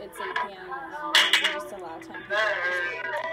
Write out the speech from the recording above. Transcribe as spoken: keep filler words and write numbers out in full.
it's eight p m, we just allow ten people.